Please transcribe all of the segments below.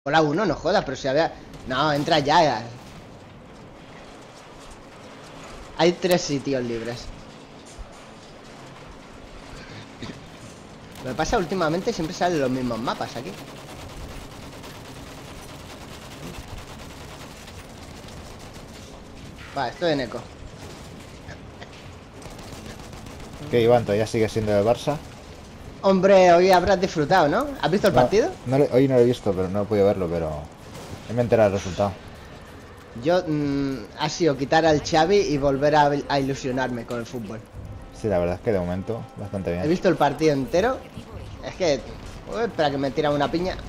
Hola, uno, no jodas, pero si había... No, entra ya. Hay 3 sitios libres. Lo que pasa últimamente siempre salen los mismos mapas aquí. Va, estoy en eco. ¿Qué, Iván? ¿Todavía sigue siendo del Barça? Hombre, hoy habrás disfrutado, ¿no? ¿Has visto el No, partido? hoy no lo he visto, pero no he podido verlo, pero me he enterado del resultado. Yo, ha sido quitar al Xavi y volver a ilusionarme con el fútbol. Sí, la verdad es que de momento bastante He bien. visto el partido entero. Es que... Uy, espera que me tiran una piña.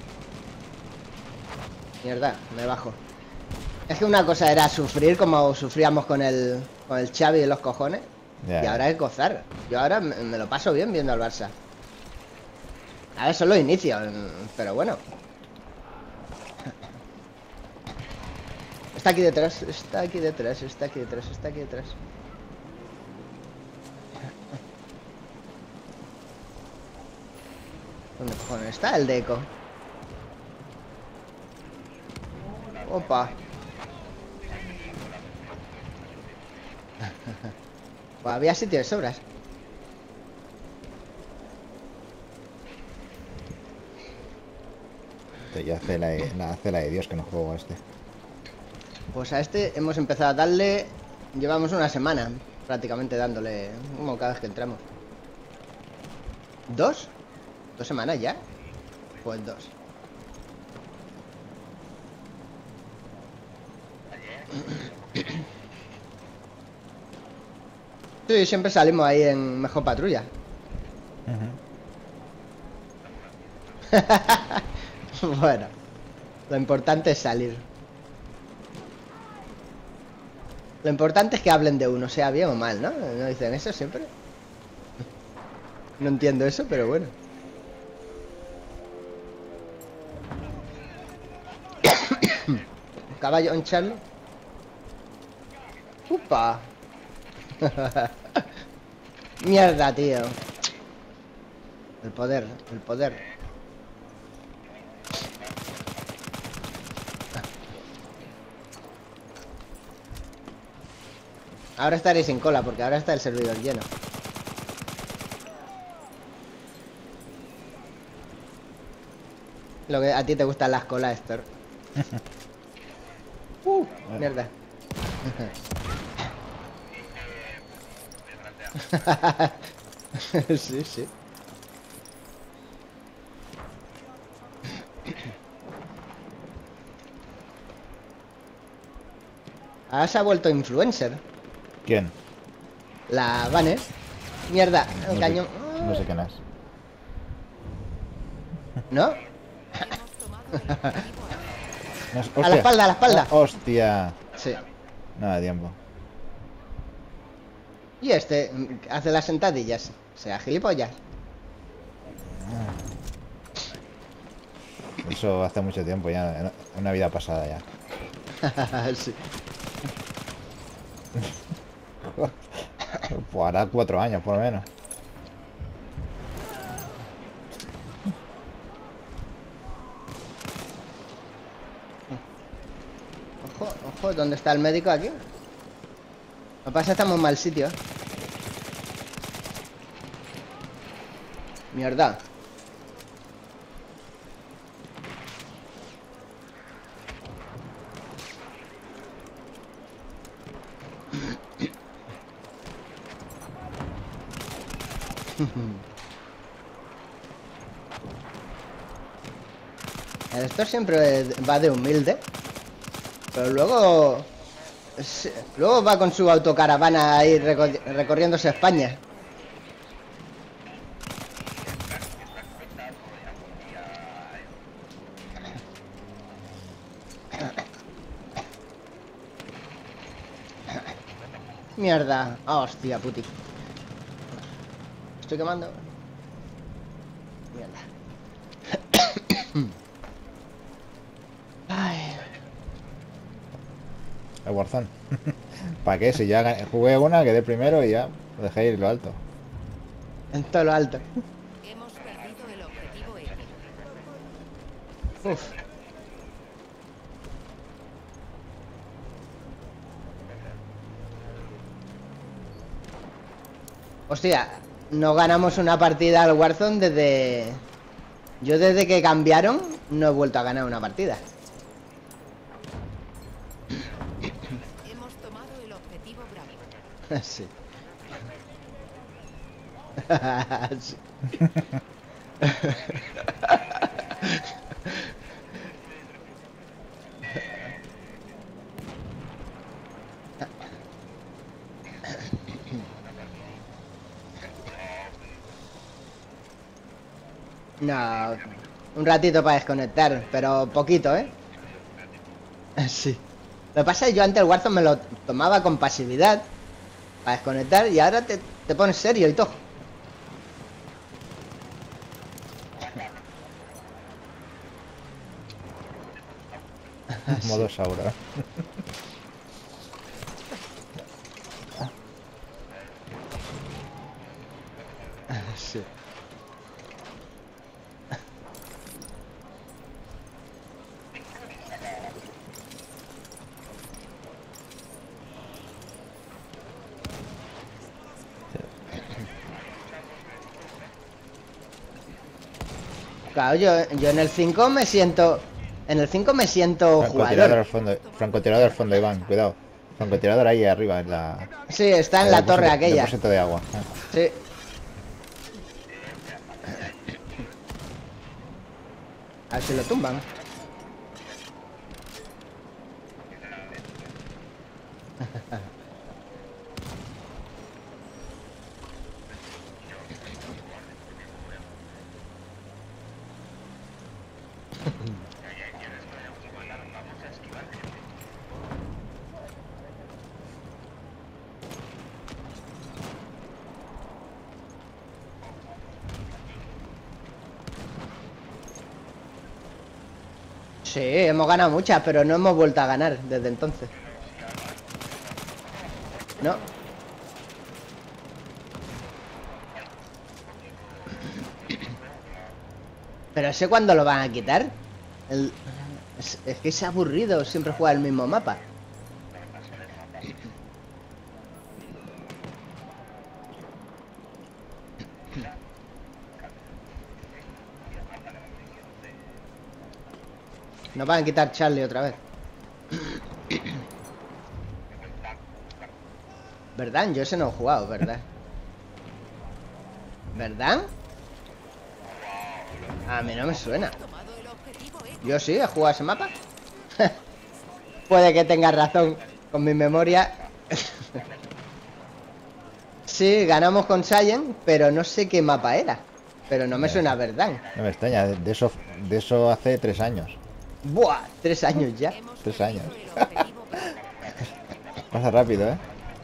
Mierda, me bajo. Es que una cosa era sufrir como sufríamos con el Xavi y los cojones. Ya, Y ya. ahora es gozar. Yo ahora me lo paso bien viendo al Barça. A ver, son los inicios, pero bueno. Está aquí detrás, está aquí detrás, está aquí detrás, está aquí detrás. ¿Dónde cojones está el Deco? Opa. Pues había sitio de sobras. Ya hace la de Dios que no juego a este. Pues a este hemos empezado a darle... Llevamos una semana prácticamente dándole como cada vez que entramos. ¿2? ¿2 semanas ya? Pues 2. Sí, siempre salimos ahí en mejor patrulla. Bueno, lo importante es salir. Lo importante es que hablen de uno, sea bien o mal, ¿no? ¿No dicen eso siempre? No entiendo eso, pero bueno. Caballo en Charlie. ¡Upa! Mierda, tío. El poder, el poder. Ahora estaréis en cola porque ahora está el servidor lleno. Lo que a ti te gustan las colas, Héctor. Mierda. Sí, sí. Ahora se ha vuelto influencer. ¿Quién? La Vane. Mierda, el No sé, cañón. no sé quién es. ¿No? No es- A la ¡Hostia! espalda, a la espalda. ¡Hostia! Sí. Nada de tiempo. Y este hace las sentadillas. Sea gilipollas. Eso hace mucho tiempo ya, en una vida pasada ya. Sí. Pues hará 4 años por lo menos. Ojo, ojo, ¿dónde está el médico aquí? Lo que pasa es que estamos en mal sitio. Mierda. Esto siempre va de humilde. Pero luego... Luego va con su autocaravana ahí recorriéndose España. Mierda. Ah, hostia, puti. Estoy quemando. Mierda. Ay. El Warzone. ¿Para qué? Si ya jugué una, quedé primero y ya lo dejé ir lo alto. En todo lo alto. Hemos perdido el objetivo X. Uf. Hostia, no ganamos una partida al Warzone desde... Yo desde que cambiaron no he vuelto a ganar una partida. Hemos tomado el objetivo Bravo. Sí. Sí. No, un ratito para desconectar, pero poquito, ¿eh? Sí. Lo que pasa es que yo antes el Warzone me lo tomaba con pasividad para desconectar y ahora te pones serio y todo. Modo Saura. Sí. Claro, yo en el 5 me siento... En el 5 me siento Francotirador jugador. al fondo. Francotirador al fondo, Iván. Cuidado. Francotirador ahí arriba, en la... Sí, está en la torre aquella. Depósito de agua. Sí. A ver si lo tumban. Sí, hemos ganado muchas, pero no hemos vuelto a ganar desde entonces. No. Pero sé cuándo lo van a quitar. Es que es aburrido siempre jugar el mismo mapa. Nos van a quitar Charlie otra vez. ¿Verdad? Yo ese no he jugado, ¿verdad? ¿Verdad? A mí no me suena. Tomado el objetivo Eco. Yo sí he jugado ese mapa. Puede que tengas razón con mi memoria. Sí, ganamos con Saiyan, pero no sé qué mapa era. Pero no me suena, ¿verdad? No me extraña. De eso hace 3 años. Buah, 3 años ya. Hemos 3 perdido años. el objetivo Bravo. Pasa rápido, ¿eh?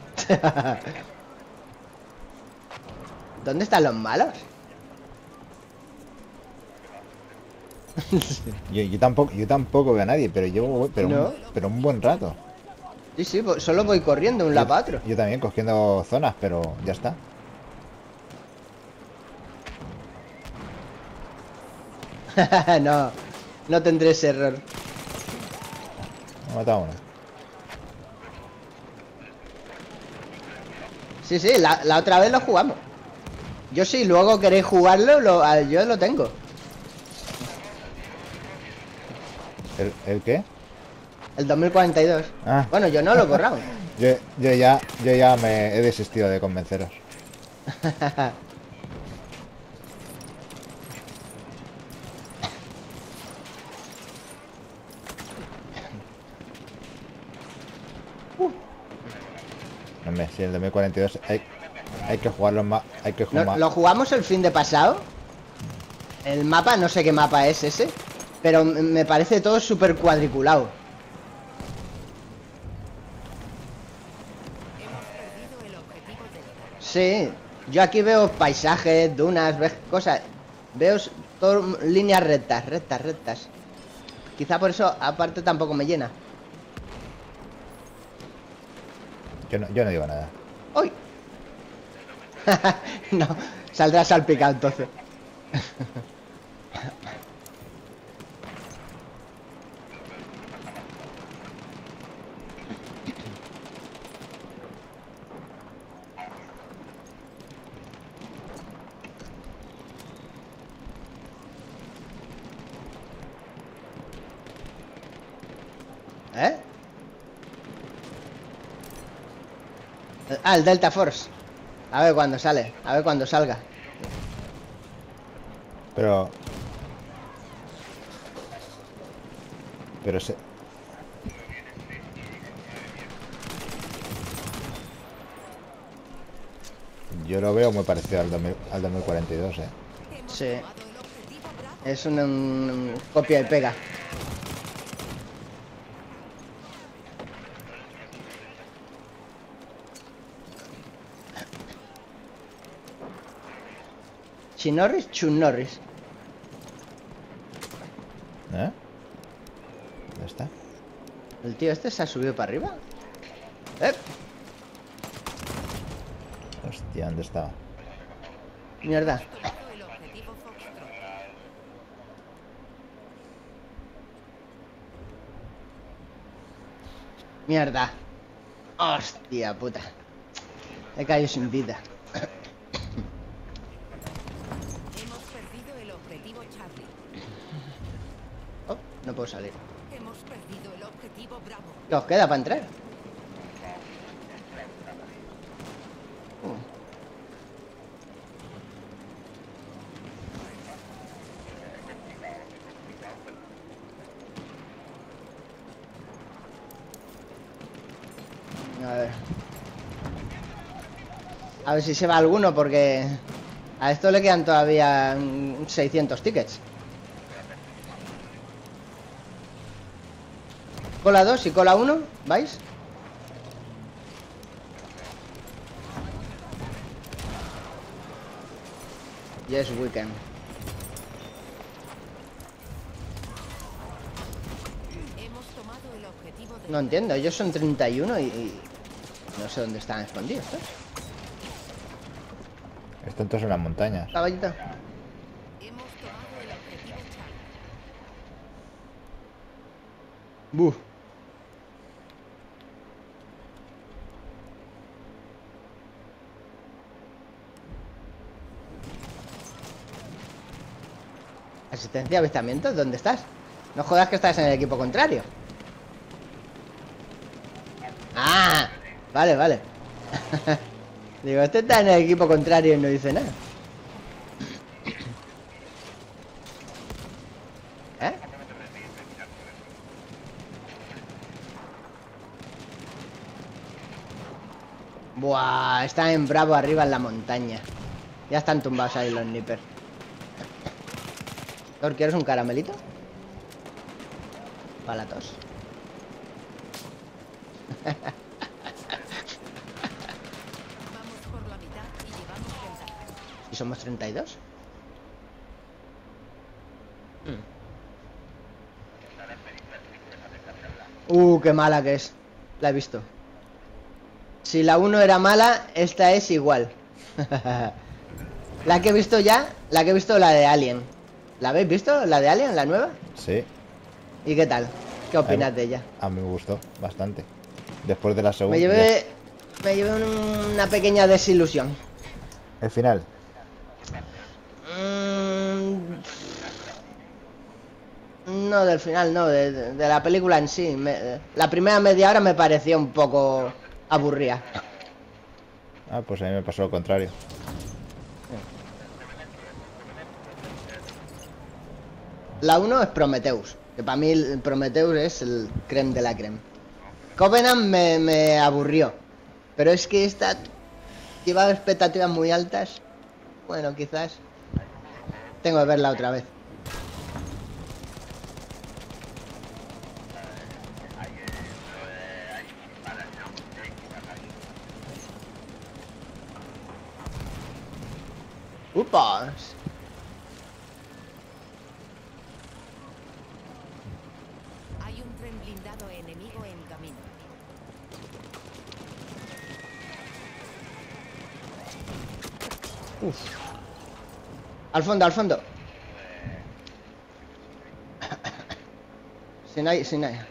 ¿Dónde están los malos? Yo tampoco veo a nadie, pero llevo No. pero un buen rato. Sí, sí, solo voy corriendo de un lado para otro. Yo también cogiendo zonas, pero ya está. No, no tendré ese error. Me ha matado uno. Sí, sí, la otra vez lo jugamos. Yo sí, luego queréis jugarlo, yo lo tengo. ¿El qué? El 2042. Ah. Bueno, yo no lo he borrado. Yo ya me he desistido de convenceros. Hombre, si el 2042 hay que jugarlo más. Hay que jugar más. Lo jugamos el fin de pasado. El mapa, no sé qué mapa es ese, pero me parece todo súper cuadriculado. Hemos perdido el objetivo Delta. Sí, yo aquí veo paisajes, dunas, cosas. Veo todo líneas rectas, rectas, rectas. Quizá por eso, aparte, tampoco me llena. Yo no digo nada. ¡Uy! No, saldrá salpicado entonces. ¿Eh? Ah, el Delta Force. A ver cuándo sale. A ver cuándo salga. Pero... Pero se... Yo lo veo muy parecido al 2042, ¿eh? Hemos Sí. tomado el objetivo Bravo. Es un copia y pega. Chinorris, Chunorris. ¿Eh? ¿Dónde está? El tío este se ha subido para arriba. ¡Eh! Hostia, ¿dónde estaba? Mierda. Tomado el objetivo Foxtrot. Mierda. Hostia puta. He caído sin vida. Hemos perdido el objetivo Charlie. Oh, no puedo salir. Hemos perdido el objetivo Bravo. ¿Qué os queda para entrar? A ver. A ver si se va alguno, porque a esto le quedan todavía 600 tickets. Cola 2 y cola 1, ¿vais? Yes, weekend. Hemos tomado el objetivo de No entiendo, ellos son 31 y no sé dónde están escondidos, ¿eh? Están todos en las montañas. Caballito. Hemos tomado el objetivo Charlie. Buh. Asistencia, avistamiento, ¿dónde estás? No jodas que estás en el equipo contrario. Ah, vale, vale. Digo, este está en el equipo contrario y no dice nada. ¿Eh? Buah, están en Bravo arriba en la montaña. Ya están tumbados ahí los snippers. Thor, ¿quieres un caramelito? Para la tos. Vamos por la mitad y llevamos ventaja. ¿Y somos 32? Qué mala que es. La he visto. Si la 1 era mala, esta es igual. La que he visto ya, la que he visto la de Alien. ¿La habéis visto? ¿La de Alien, la nueva? Sí, ¿Y qué tal? ¿Qué opinas de ella? a mí me gustó bastante. Después de la segunda... Me llevé una pequeña desilusión. El final. No, del final, no, de la película en sí. La primera media hora me pareció un poco aburrida. Ah, pues a mí me pasó lo contrario. La 1 es Prometheus, que para mí el Prometheus es el creme de la creme. Covenant me aburrió, pero es que esta llevaba expectativas muy altas. Bueno, quizás tengo que verla otra vez. ¡Upas! Hay un tren blindado enemigo en camino. Al fondo, al fondo. Sin ahí, sin ahí.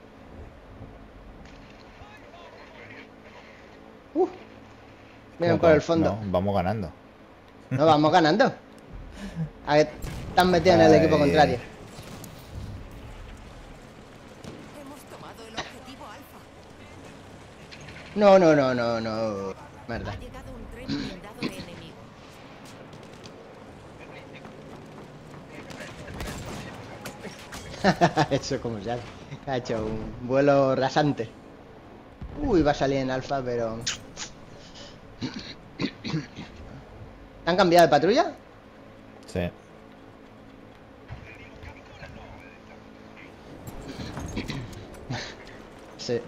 Miren por el fondo. No, vamos ganando. No, vamos ganando. A ver, están metidos en el equipo Ay. contrario. Hemos tomado tomado el objetivo alfa. No, no, no, no, no. Merda. Ha llegado un tren blindado de enemigo. Eso como sale. Ha hecho un vuelo rasante. Uy, va a salir en alfa, pero... ¿Han cambiado de patrulla? Sí. Sí.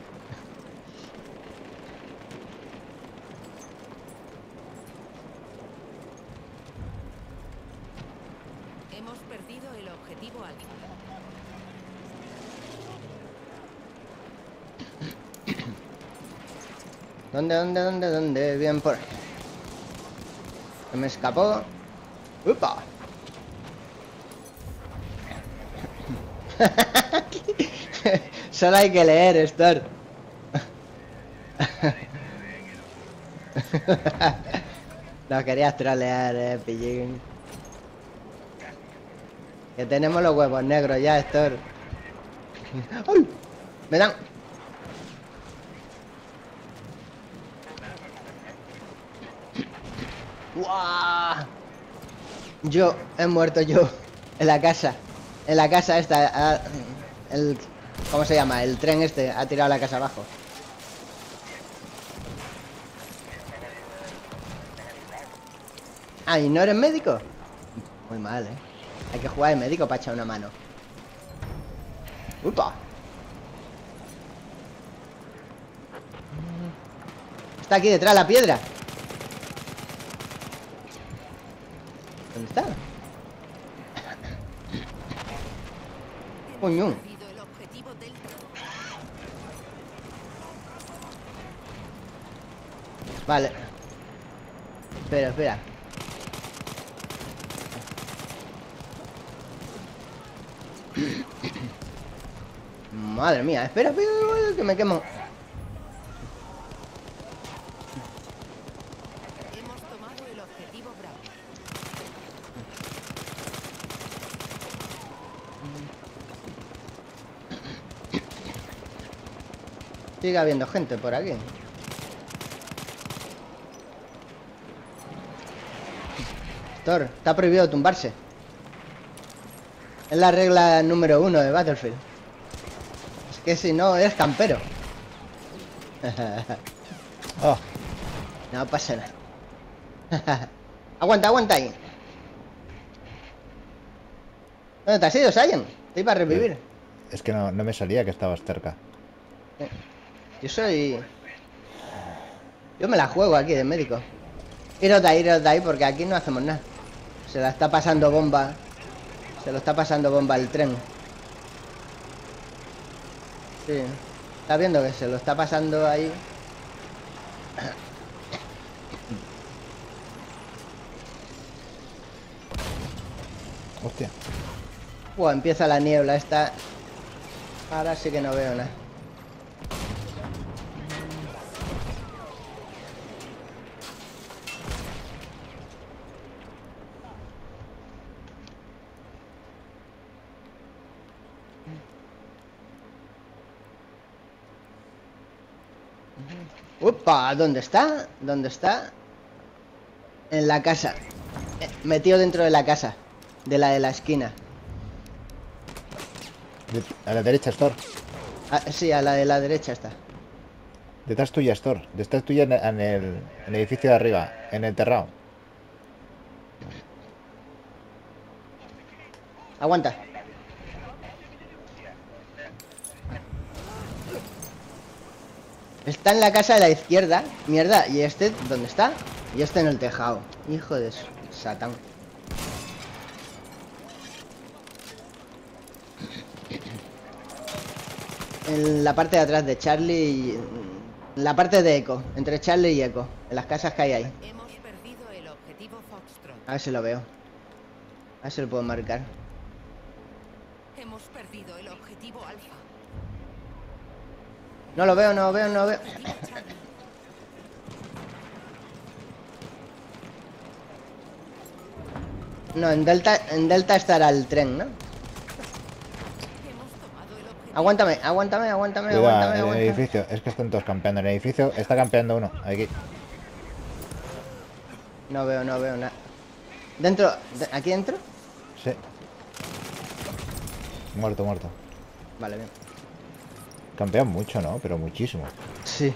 Hemos perdido el objetivo alfa. ¿Dónde? Bien por... Se me escapó. ¡Upa! Solo hay que leer, Stor. No querías trolear, pillín. Que tenemos los huevos negros ya, Stor. ¡Ay! Me dan... ¡Guau! Yo he muerto yo en la casa. En la casa esta. ¿Cómo se llama? El tren este ha tirado la casa abajo. Ah, ¿y no eres médico? Muy mal, ¿eh? Hay que jugar de médico para echar una mano. ¡Upa! Está aquí detrás de la piedra. ¿Dónde está? Coño. Perdido el objetivo delta. Vale. Espera. Madre mía, espera, que me quemo. Hemos tomado el objetivo Bravo. Sigue habiendo gente por aquí. Thor, está prohibido tumbarse. Es la regla número 1 de Battlefield. Es que si no, eres campero. Oh, No pasa nada. Aguanta ahí. ¿Dónde te has ido, Saiyan? Te iba a revivir. es que no me salía que estabas cerca. Yo me la juego aquí de médico. Iros de ahí porque aquí no hacemos nada. Se la está pasando bomba. Se lo está pasando bomba el tren. Sí. Está viendo que se lo está pasando ahí. Hostia. Empieza la niebla esta. Ahora sí que no veo nada. ¡Upa! ¿Dónde está? ¿Dónde está? En la casa. Metido dentro de la casa. De la esquina. A la derecha, Stor. Ah, sí, a la de la derecha está. Detrás tuya, Stor. Detrás tuya en el edificio de arriba. En el terrado. Aguanta. Está en la casa de la izquierda. Mierda. ¿Y este dónde está? Y este en el tejado. Hijo de Satán. En la parte de atrás de Charlie y... la parte de Echo. Entre Charlie y Echo. En las casas que hay ahí. Hemos perdido el objetivo Foxtrot. A ver si lo veo. A ver si lo puedo marcar. Hemos perdido el objetivo Alfa. No lo veo, no lo veo, no lo veo. Objetivo Charlie. No, en Delta estará el tren, ¿no? Hemos tomado el objetivo Aguántame, aguántame, aguántame, Cuidado, aguántame, el aguántame. edificio. Es que están todos campeando. En el edificio está campeando uno. Aquí. No veo nada. ¿Dentro? ¿Aquí dentro? Sí. Muerto, muerto. Vale, bien. Campean mucho, ¿no? Pero muchísimo. Sí.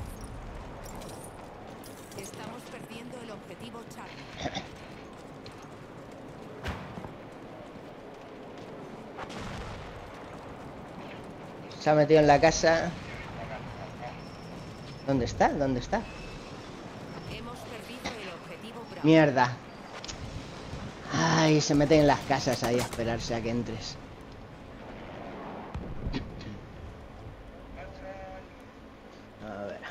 Estamos perdiendo el objetivo Charlie. Se ha metido en la casa. ¿Dónde está? ¿Dónde está? Hemos perdido el objetivo Bravo. Mierda. Ay, se meten en las casas ahí a esperarse a que entres. A ver.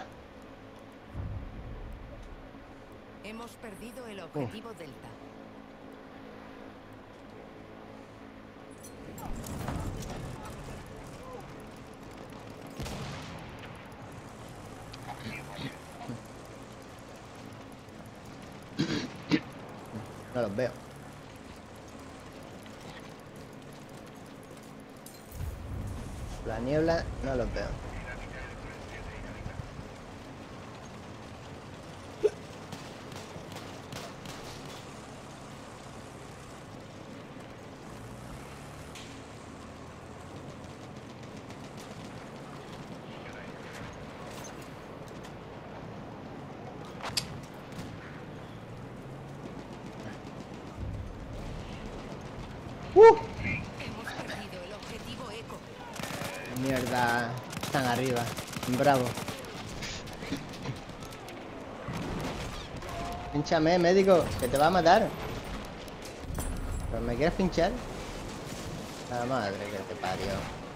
Hemos perdido el objetivo Delta. No los veo. La niebla no los veo. Hemos perdido el objetivo Eco. Mierda. Están arriba. Bravo. Pínchame, médico, que te va a matar. ¿Pero me quieres pinchar? La madre que te parió.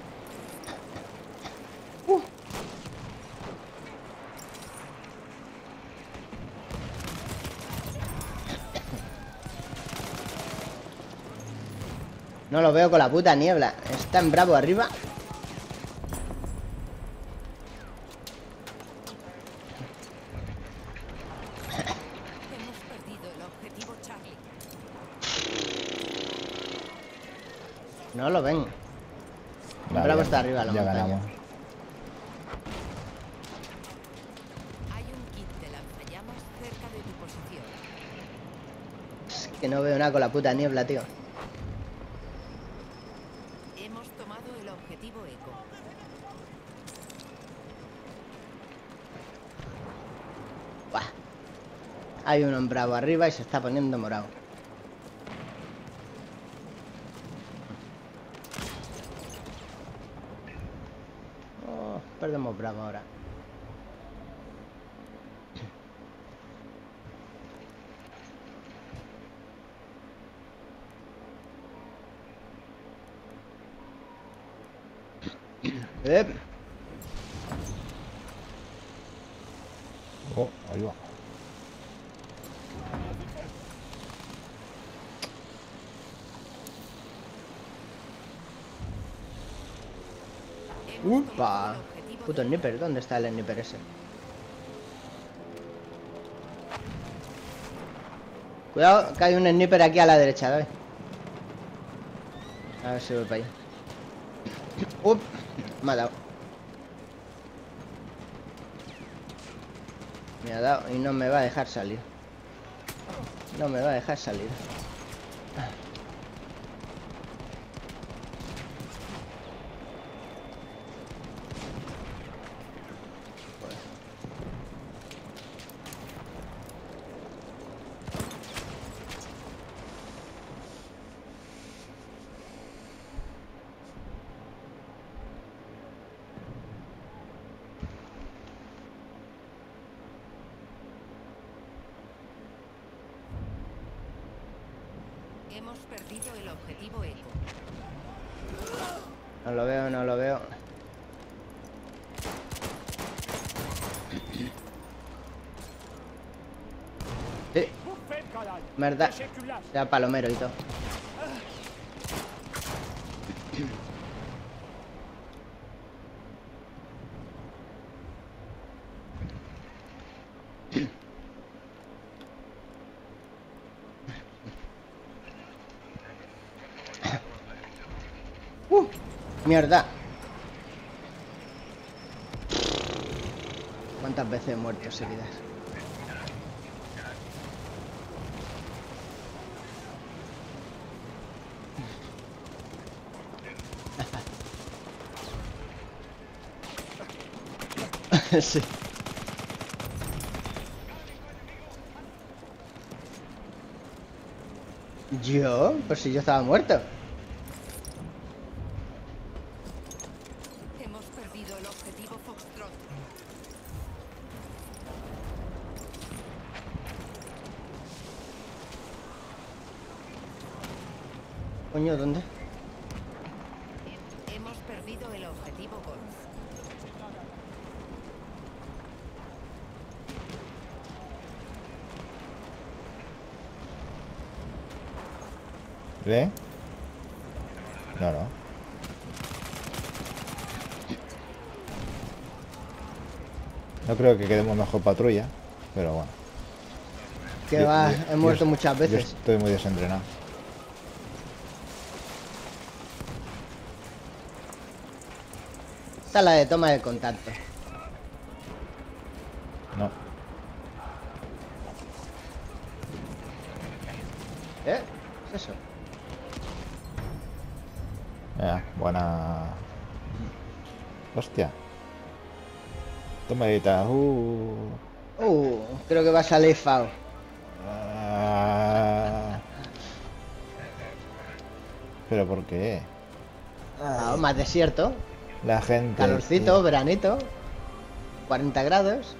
No lo veo con la puta niebla. Está en Bravo arriba. Hemos perdido el objetivo Charlie. No lo ven. Vale, Bravo ya- está arriba, la ya montaña. ganamos. Hay un kit de lanzallamas cerca de tu posición. Es que no veo nada con la puta niebla, tío. Hemos tomado el objetivo Eco. Buah. Hay uno en Bravo arriba y se está poniendo morado. Oh, perdemos Bravo ahora. Ep. Oh, ahí va. Hemos Upa. tomado el objetivo Puto Delta. sniper, ¿dónde está el sniper ese? Cuidado, que hay un sniper aquí a la derecha, ¿ves? A ver si voy para allá. Up, me ha dado. Me ha dado y no me va a dejar salir. No me va a dejar salir. Hemos perdido el objetivo Eco. No lo veo, no lo veo. Sí, verdad. Sea palomero y todo. Mierda. ¿Cuántas veces he muerto seguidas? Sí. ¿Yo? Pues si yo estaba muerto. Hemos perdido el objetivo Foxtrot. Coño, ¿dónde? Hemos perdido el objetivo Golf. ¿Le? No, no. No creo que quedemos mejor patrulla, pero bueno. Que Yo- va, yo- he muerto yo- muchas Yo veces. estoy muy desentrenado. Esta es la de toma de contacto. No. ¿Eh? ¿Qué es eso? Buena. Hostia. Tomadita. Creo que va a salir FAO. Ah. ¿Pero por qué? Ah, más desierto. La gente. Calorcito, veranito. 40 grados.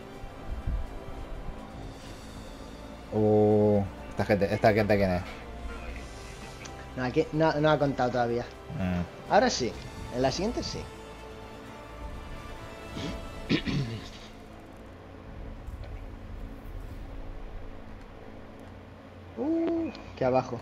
Esta gente quién es. No, aquí no ha contado todavía. Ahora sí. En la siguiente sí. Que abajo.